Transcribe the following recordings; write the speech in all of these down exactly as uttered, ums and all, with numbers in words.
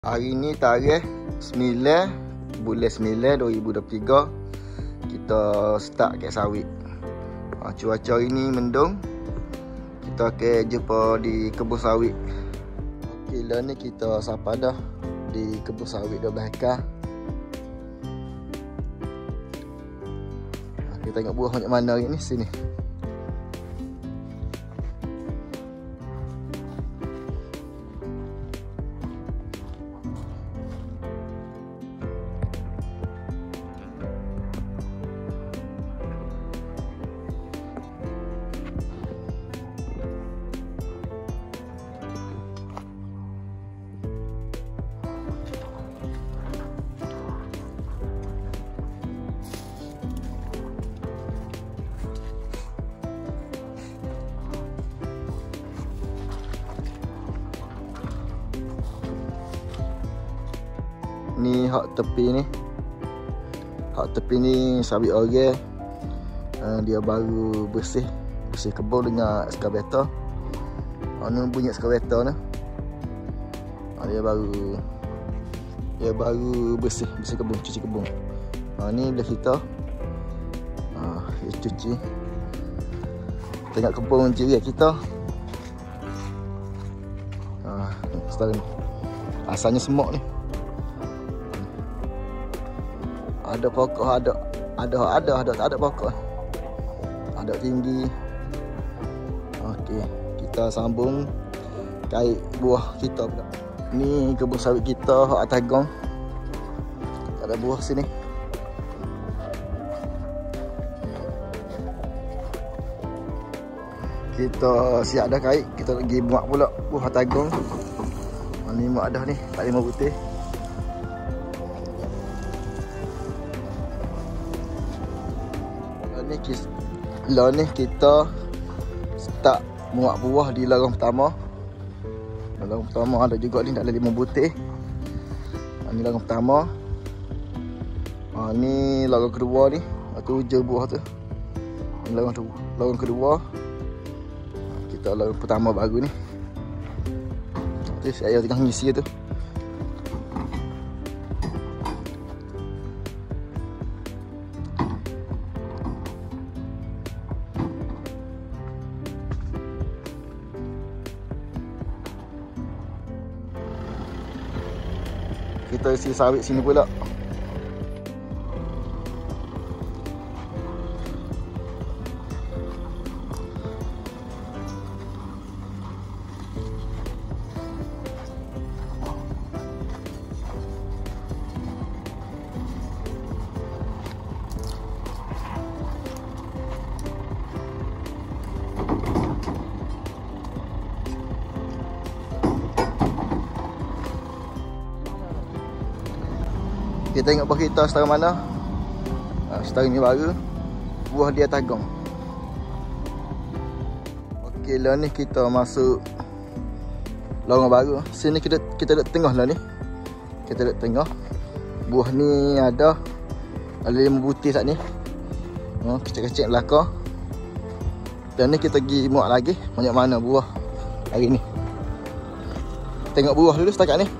Hari ni tarikh sembilan bulan sembilan dua ribu dua puluh tiga. Kita start kat sawit. ha, Cuaca hari ni mendung. Kita akan jumpa di kebun sawit. Okey, lah ni kita sapa dah di kebun sawit dua belas hektar. ha, Kita tengok buah macam mana hari ni. Sini. Ni hak tepi ni. Hak tepi ni sawit orang. uh, Dia baru bersih Bersih kebun dengan excavator. uh, Ni bunyi excavator ni. uh, Dia baru Dia baru bersih Bersih kebun, cuci kebun. uh, Ni belah kita. uh, Dia cuci. Tengok kebun jiran kita. uh, Sekarang ni asalnya semok ni. Ada pokok, ada ada ada ada tak ada pokok. Ada tinggi. Okey, kita sambung kait buah kita pula. Ni kebun sawit kita hak atas gong. Ada buah sini. Kita siap dah kait, kita pergi muat pula buah atas gong. Ni muat dah ni, tak lima putih. Lah ni kita start muat buah di larang pertama. Larang pertama ada juga ni, tak ada lima butir. Ha, ni larang pertama. Ha, ni larang kedua ni, tu je buah tu. Ni larang tu, larang kedua. Ha, kita larang pertama baru ni. Okey, saya tengah ngisi tu. Kita isi sawit sini pula. Kita tengok buah kita setara mana. ha, Setara ni baru. Buah dia atas gong. Okey, lah ni kita masuk lorong baru. Sini kita kita duduk tengah lah ni. Kita duduk tengah. Buah ni ada Ada lima butir saat ni. ha, Kecil-kecil belakang. Dan ni kita pergi muat lagi. Banyak mana buah hari ni. Tengok buah dulu setakat ni.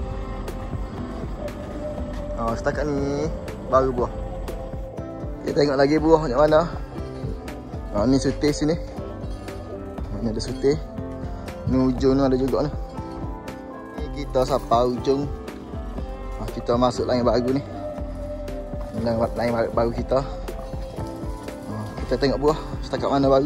Oh, setakat ni baru buah. Kita tengok lagi buah macam mana. Ha, ni sutir sini. Ni ada sutir. Ni ujung ni ada juga ni. Ni kita sapa ujung. Ha, kita masuk lain baru ni. Lain, lain baru kita. Ha, kita tengok buah setakat mana baru.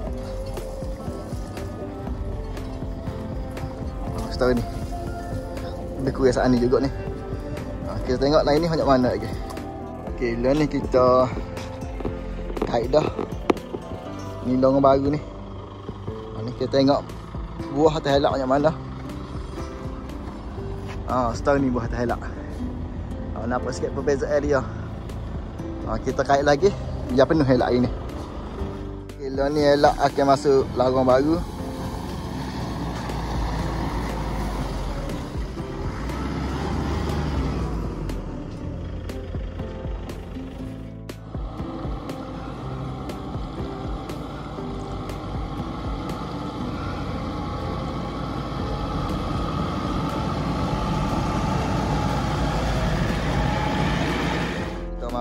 Ha, setara ni. Lebih kurang saat ni juga ni. Kita tengok lain ni macam mana lagi. Okey, lah ni kita kait dah. Ni lorong baru ni. Ha, ni kita tengok buah atas helak macam mana. Ah, ha, setara ni buah atas helak. Ha, nampak sikit perbezaan dia. Ha, kita kait lagi, biar penuh helak ini. Okey, lah ni helak akan masuk lorong baru.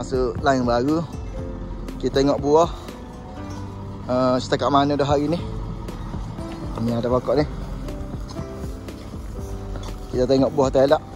masuk line baru. Kita tengok buah uh, setakat mana dah hari ni. Ni ada pokok ni. Kita tengok buah tak elak.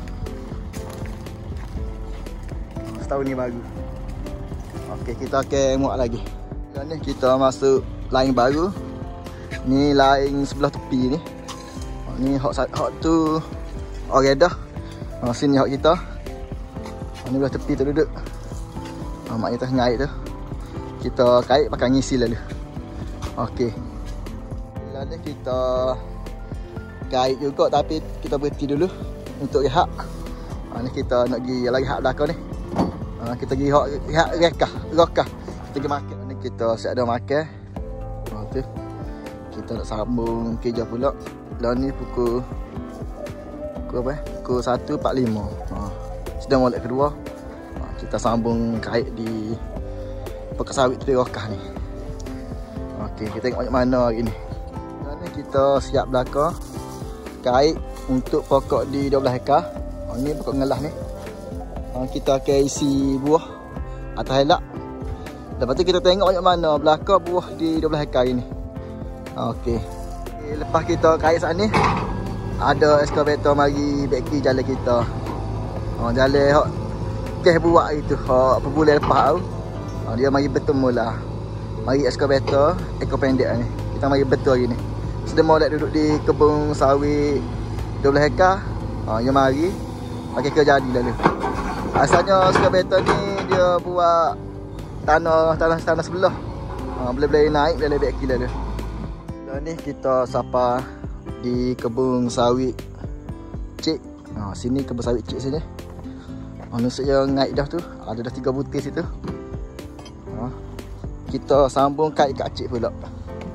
Setahun ni baru. Okey, kita akan muat lagi. Dan ni kita masuk line baru. Ni line sebelah tepi ni. Ni hok hok tu orang dah. Ha, sini hok kita. Ha, ni belah tepi tu duduk. Ha, mak kita ngait tu. Kita kait pakai ngisi lalu. Okey. Lalu kita kait juga tapi kita berhenti dulu untuk rehat. Ha, ni kita nak pergi lagi rehat belakang ni. Ha, kita pergi hok rehat rekah, rekah. Kita pergi makan. Ni kita siap dah makan. Ha, tu. Kita nak sambung kerja pula. Lah ni pukul pukul apa eh? Pukul satu empat puluh lima. Ha. Sedang molek kedua. Ha, kita sambung kait di pokok sawit tu di Rokah ni. Okey, kita tengok macam mana hari ni. Dan ni kita siap belakang kait untuk pokok di dua belas hektar. Ha, ni pokok ngelah ni. Ha, kita akan isi buah atas helak. Lepas tu kita tengok macam mana belakang buah di dua belas hektar ini. Ha, okey. Lepas kita kait saat ni, ada excavator mari beki jalan kita. Ha, jalan hok kes buat itu, hok apa bulan lepas tu. Ha, dia mari betul mula. Mari excavator ekor pendek ni. Kita mari betul hari ni. Sedang molek duduk di kebun sawit dua belas hektar. Ha, dia mari pakai kerja jadi lalu. Asalnya excavator ni dia buat tanah tanah tanah sebelah. Ha, boleh-boleh naik boleh beki lalu. Dan ni kita sapa di kebun sawit Cik. Ha, sini kebun sawit Cik sini. Manusia yang naik dah tu, ada dah tiga butir situ. Ha, kita sambung kait kat Cik pula. Ha,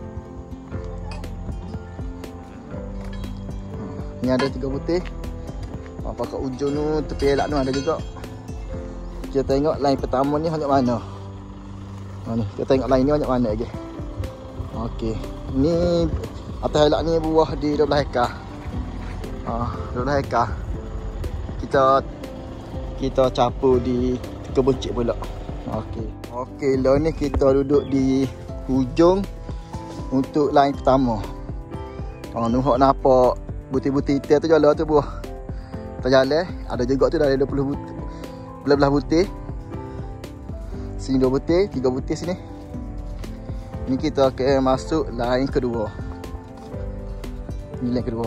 ni ada tiga butir. Ha, kat ujung tu tepi elak tu ada juga. Kita tengok line pertama ni macam mana. Ha, ni kita tengok line ni macam mana lagi. Okey. Ni atas helak ni buah di dua belas hektar. Ah, dua belas hektar. Kita kita capur di kebun Cik pula. Okey. Okey, lah ni kita duduk di hujung untuk line pertama. Ah, nu hok nampak butir-butir hitam tu jalan tu buah. Kita jalan, ada juga tu dah dua puluh butir. Belah-belah butir. Sini dua butir, tiga butir sini. Ni kita akan masuk line kedua. Ni line kedua.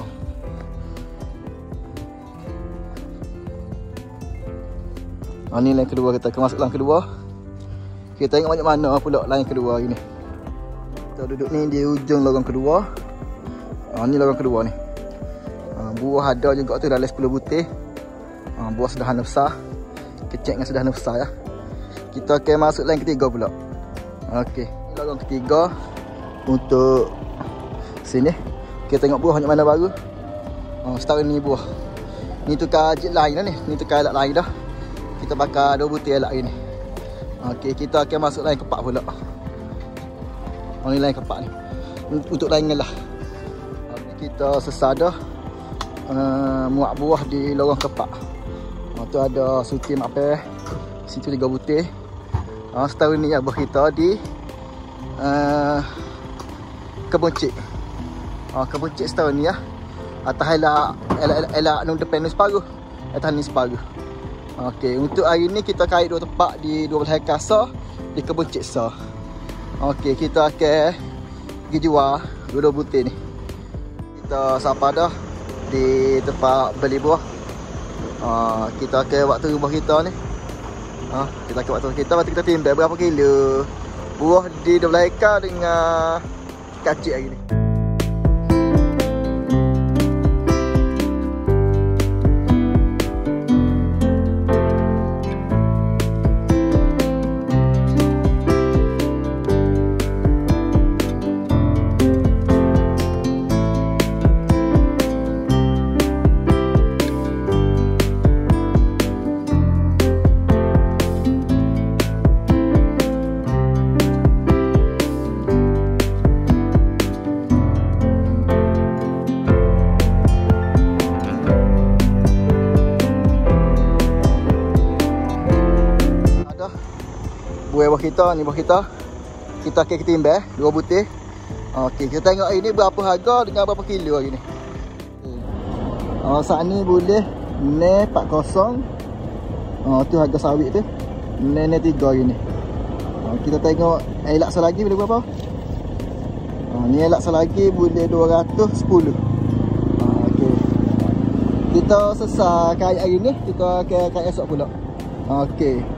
Ha, ni line kedua, kita akan masuk line kedua. Kita tengok macam mana pula line kedua hari ni. Kita duduk ni di ujung lorong kedua. Ha, ni lorong kedua ni. Ha, buah ada juga tu dalam sepuluh butir. Ha, buah sederhana besar. Kecil dengan sederhana besar ya. Kita akan masuk line ketiga pula. Okey. Lorong ketiga untuk sini. Kita tengok buah macam mana baru. Oh, setahun ni buah. Ni tukar jit lain dah ni. Ni tukar elak lain dah. Kita bakar dua butir elak ni. Okey, kita akan masuk lain kepak pula. Oh, ni lain kepak ni. Untuk lain ngelah. Okay, kita sesar dah uh, muat buah di lorong kepak. Oh, tu ada suci apa? Situ tiga butir. Oh, setahun ni buah kita di Uh, kebun Cik. Oh, kebun Cik setahun ni ya. Atas elak elak elak nu depan ni separuh. Atas ni separuh. Okey, untuk hari ni kita kait dua tempat di dua belas hektar sah di kebun Cik sah. Okey, kita akan pergi jual dua-dua butir ni. Kita sapa dah di tempat beli buah. Uh, kita akan waktu buah kita ni. Uh, kita akan waktu kita waktu kita timbang berapa kilo buah di dua belas hektar dengan kacik hari ni. buah bawah kita ni, bawah kita. Kita akan ketimbang dua butir. Okey, kita tengok ini berapa harga dengan berapa kilo hari ni. Oh, saat ni boleh ne empat kosong. Oh, tu harga sawit tu. Ne ne tiga hari ni. Oh, kita tengok elak selagi boleh berapa? Oh, ni elak selagi boleh dua ratus sepuluh. Oh, okey. Kita selesai kait hari ni, kita akan kait esok pula. Okey.